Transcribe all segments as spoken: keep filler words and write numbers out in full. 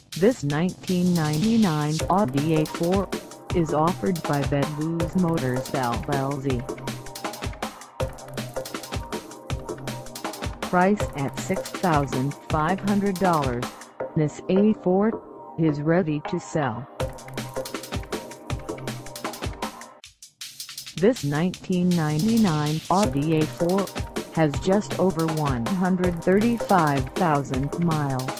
This nineteen ninety-nine Audi A four is offered by Bellus Motors L L C. Price at six thousand five hundred dollars, this A four is ready to sell. This nineteen ninety-nine Audi A four has just over one hundred thirty-five thousand miles.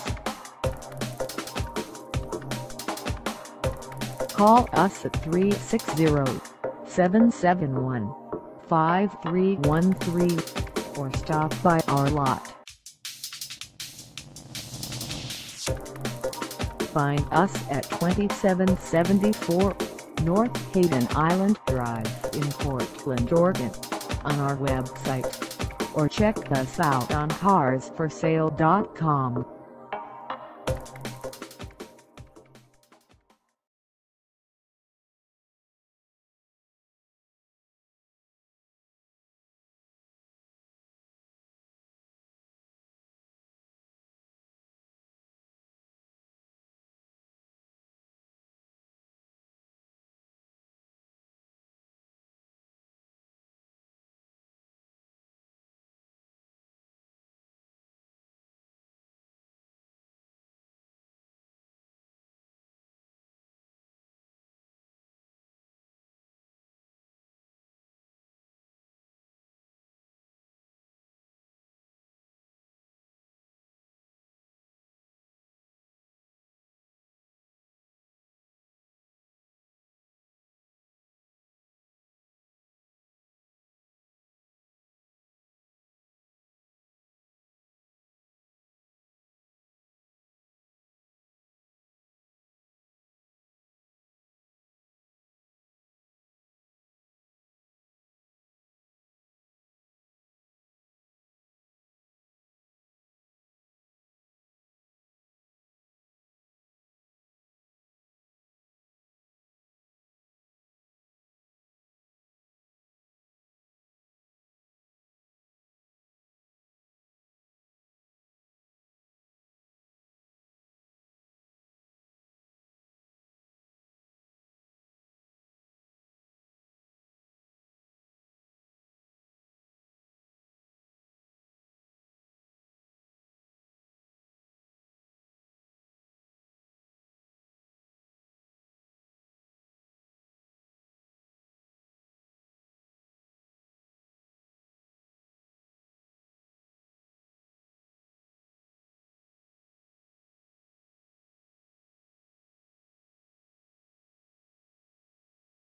Call us at three six zero, seven seven one, five three one three or stop by our lot. Find us at twenty-seven seventy-four North Hayden Island Drive in Portland, Oregon, on our website, or check us out on cars for sale dot com.